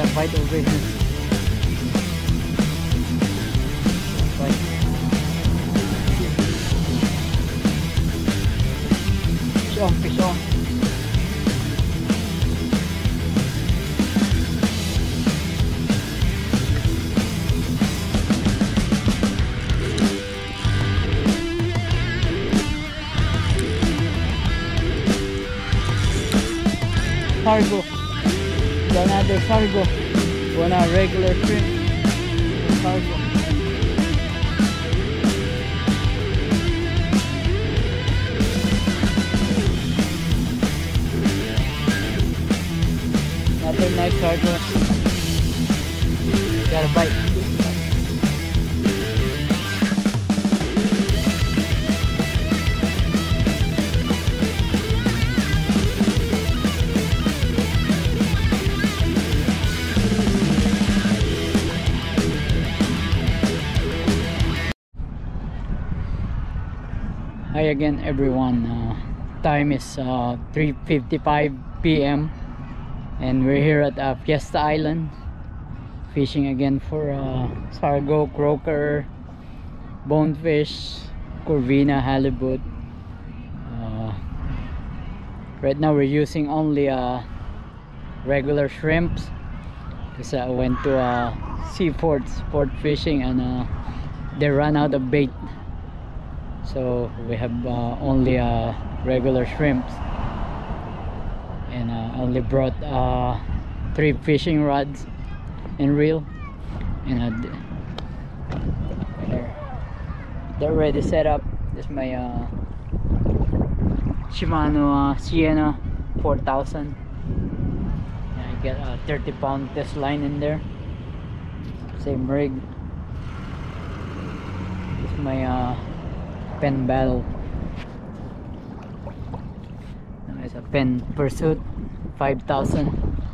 got a bite over here. Bite. Fish on. Sargo. Another Sargo. One regular shrimp. Sargo. Another nice Sargo. Got a bite. Hi again everyone, time is 3:55 p.m. and we're here at Fiesta Island fishing again for Sargo, croaker, bonefish, corvina, halibut. Right now we're using only regular shrimps because I went to Seafort sport fishing and they ran out of bait. So we have only regular shrimps, and only brought 3 fishing rods and reel, and they're already set up. This is my Shimano Sienna 4000. I get a 30-pound test line in there, same rig. This is my pen battle. It's a pen pursuit 5000,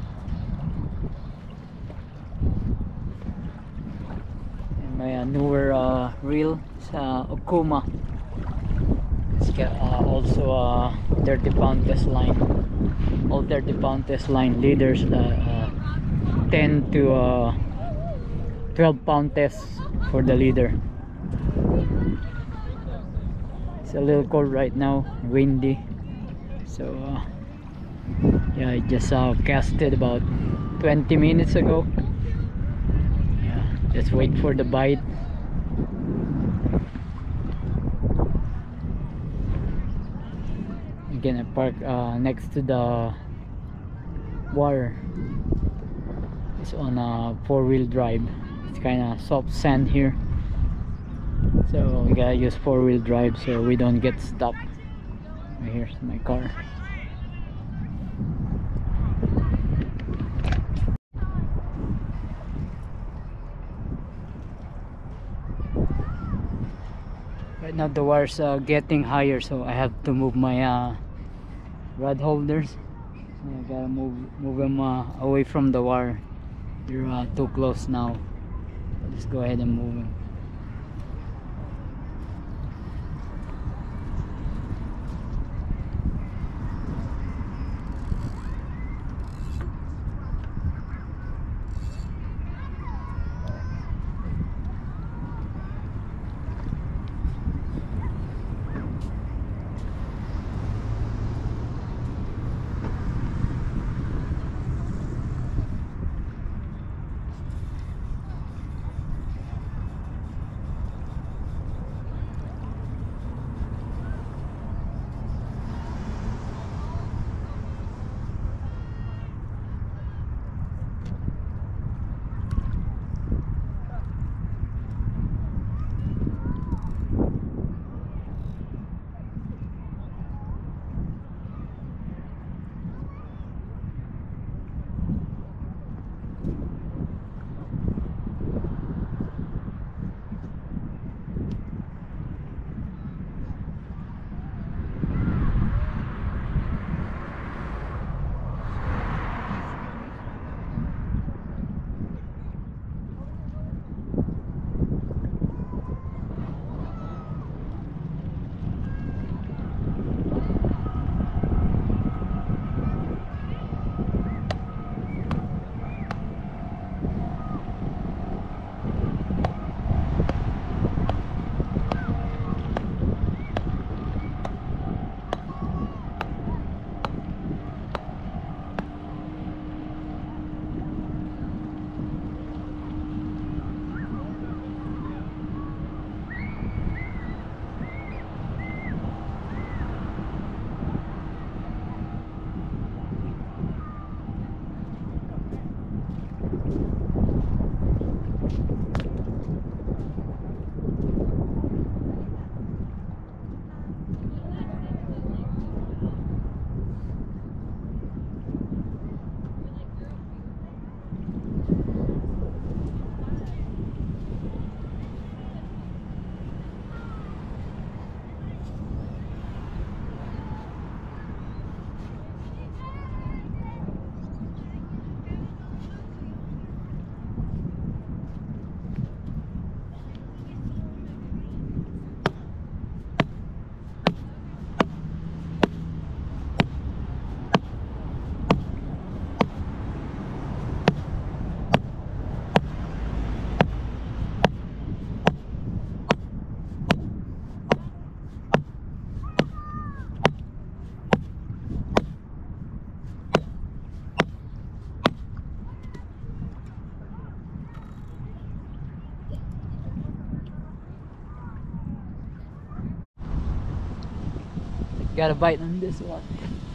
and my newer reel is Okuma. It's got also a 30-pound test line. All 30-pound test line leaders, 10 to 12-pound tests for the leader. It's a little cold right now, windy, so yeah, I just casted about 20 minutes ago. Yeah, just wait for the bite. Again, I park next to the water. It's on a 4-wheel drive. It's kind of soft sand here, so we gotta use 4-wheel drive so we don't get stuck. Here's my car. Right now the water's getting higher, so I have to move my rod holders. I gotta move them away from the water. They're too close now. Just go ahead and move them. Got a bite on this one.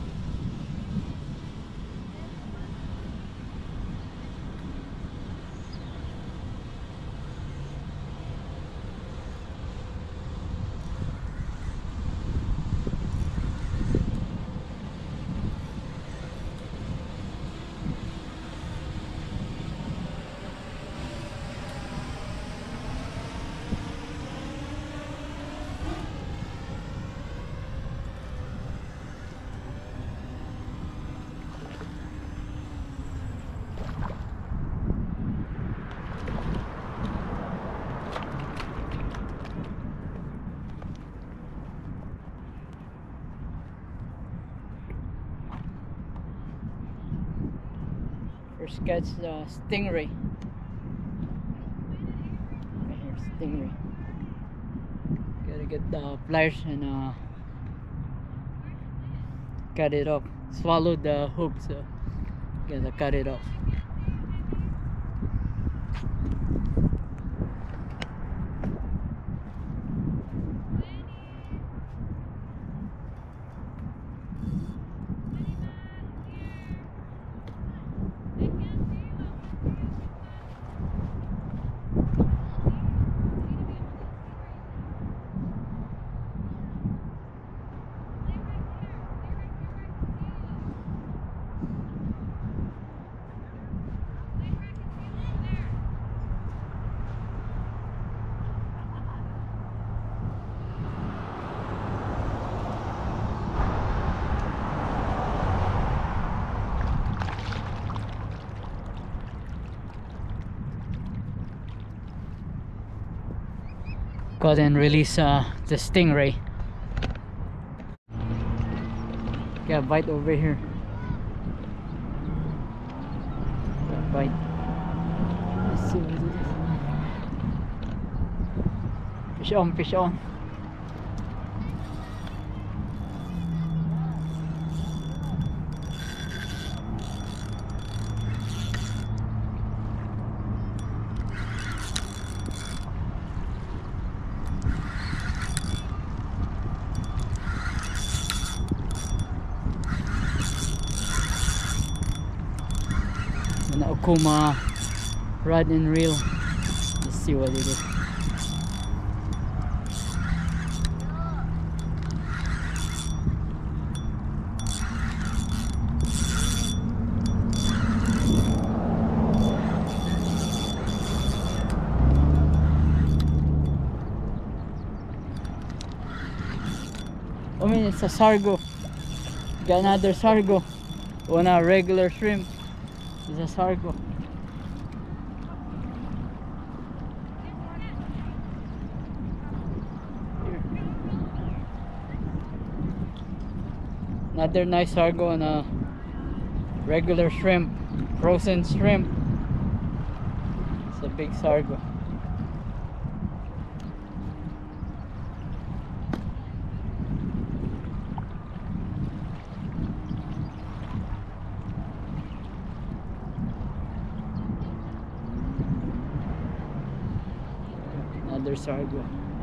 First catch the stingray. Right here, stingray. Gotta get the pliers and cut it off. Swallowed the hook, so gotta cut it off. Caught and release the stingray. Got a bite over here. Got a bite. Let's see what it is. Fish on, fish on. An Okuma rod and reel. Let's see what it is. I mean, it's a Sargo. Got another Sargo on a regular shrimp. It's a Sargo. Here. Another nice Sargo on a regular shrimp, frozen shrimp. It's a big Sargo. Another Sargo.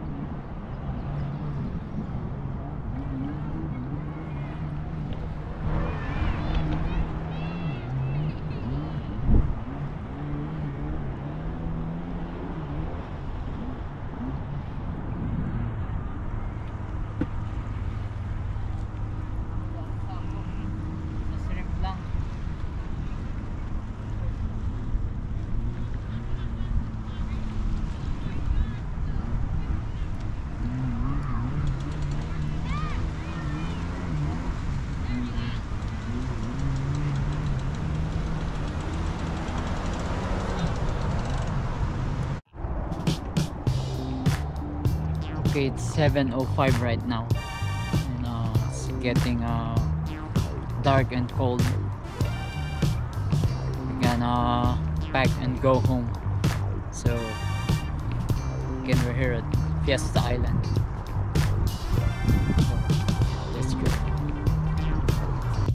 Okay, it's 7:05 right now, and it's getting dark and cold. We're gonna pack and go home. So again, we're here at Fiesta Island. So let's go.